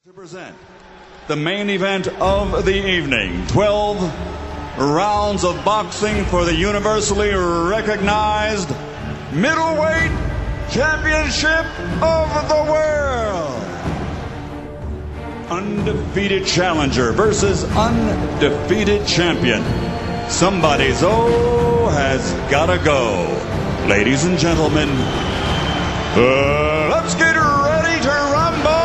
To present the main event of the evening, 12 rounds of boxing for the universally recognized middleweight championship of the world. Undefeated challenger versus undefeated champion. Somebody's has gotta go. Ladies and gentlemen, let's get ready to rumble!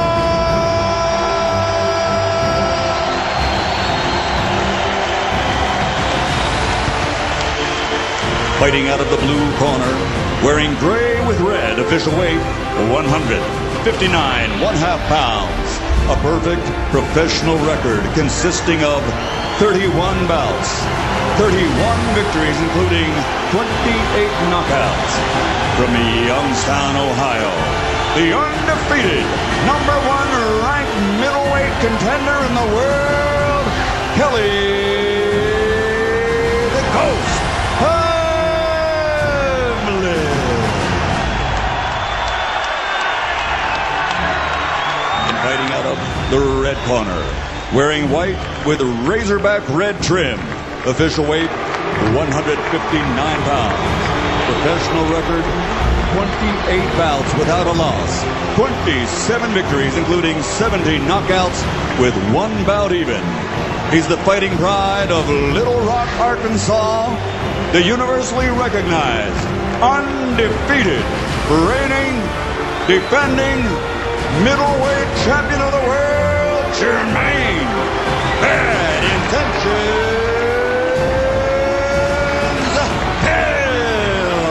Fighting out of the blue corner, wearing gray with red, official weight 159 1/2 pounds. A perfect professional record consisting of 31 bouts, 31 victories, including 28 knockouts. From Youngstown, Ohio, the undefeated #1 ranked middleweight contender in the world, Kelly the Ghost Pavlik. And fighting out of the red corner, wearing white with razorback red trim, official weight 159 pounds. Professional record 28 bouts without a loss, 27 victories, including 70 knockouts with 1 bout even. He's the fighting pride of Little Rock, Arkansas, the universally recognized, undefeated, reigning, defending middleweight champion of the world, Jermaine Bad Intentions Hill.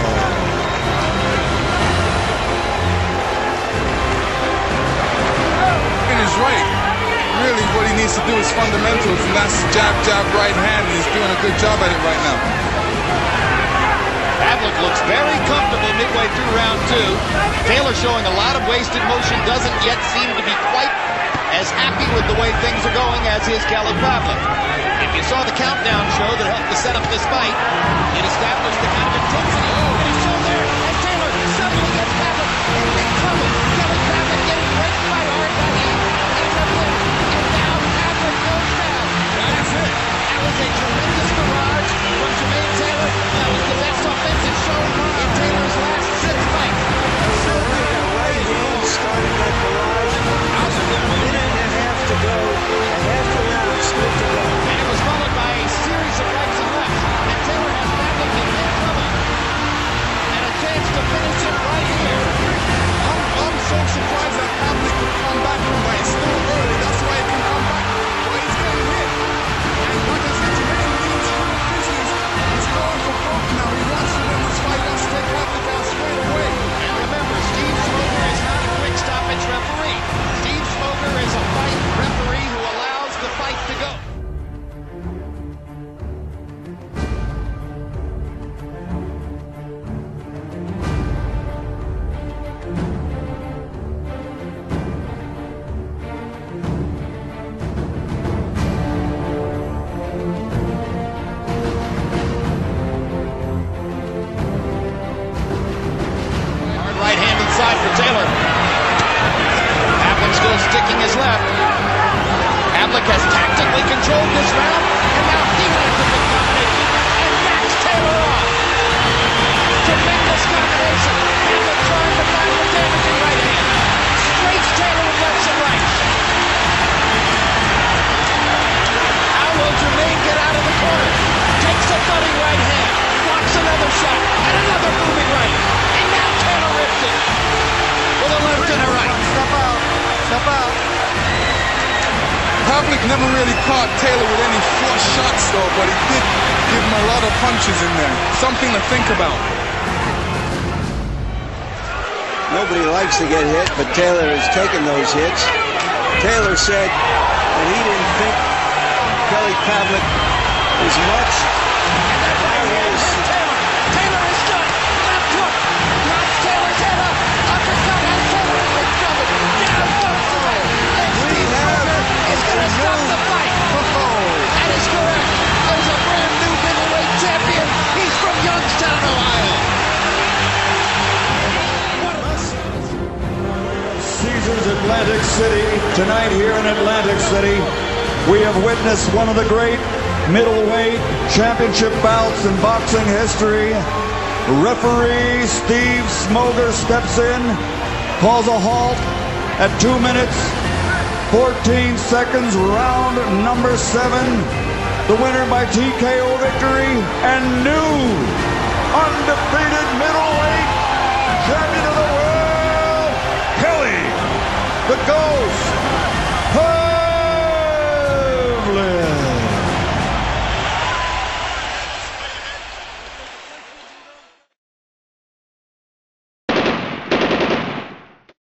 In his right, really what he needs to do is fundamentals, and that's jab, jab, right hand, and he's doing a good job at it right now. Pavlik looks very comfortable midway through round 2. Taylor showing a lot of wasted motion, doesn't yet seem to be quite as happy with the way things are going as is Kelly Pavlik. If you saw the countdown show that helped to set up this fight, it established the kind of intensity that he showed there. And Taylor suddenly gets Pavlik in big trouble. Kelly Pavlik getting raked by hard by him. And now Pavlik goes down. That's it. That was a tremendous barrage from Jermaine Taylor. That was the best offensive show in Taylor's last 6 fights. Certainly that right hand started that barrage. A minute and a half to go, and half the round still to go. And it was followed by a series of rights and lefts. And Taylor has Pavlik in big trouble. And a chance to finish it right here. I'm so surprised that Pavlik could come back from that. It's still early, that's why he can come back. But he's getting hit. And like I said, Jermaine needs to do business. He's going for broke now. He wants to win this fight. Let's take Pavlik out straight away. And remember, Steve Smoger is not a quick stoppage referee. Steve Smoger is a fight referee who allows the fight to go. Right hand inside for Taylor. Pavlik still sticking his left. Pavlik has tactically controlled this round, and now he has a big combination and knocks Taylor off. Tremendous combination. Pavlik trying to find the damaging right hand. Straights Taylor with lefts and rights. How will Jermaine get out of the corner? Takes a thudding right hand. Blocks another shot and another moving right. And now Taylor rips it with a left and a right. Step out. Step out. Pavlik never really caught Taylor with any flush shots though, but he did give him a lot of punches in there. Something to think about. Nobody likes to get hit, but Taylor has taken those hits. Taylor said that he didn't think Kelly Pavlik was much. Taylor is done. Left hook. Drops Taylor. Taylor. Uppercut has Taylor in big trouble. Down goes the leg. And Steve Smoger is going to stop the fight. That is correct. There's a brand new middleweight champion. He's from Youngstown, Ohio. Atlantic City, Tonight here in Atlantic City, we have witnessed one of the great middleweight championship bouts in boxing history. Referee Steve Smoger steps in, calls a halt at 2 minutes, 14 seconds, round number 7. The winner by TKO victory and new undefeated middleweight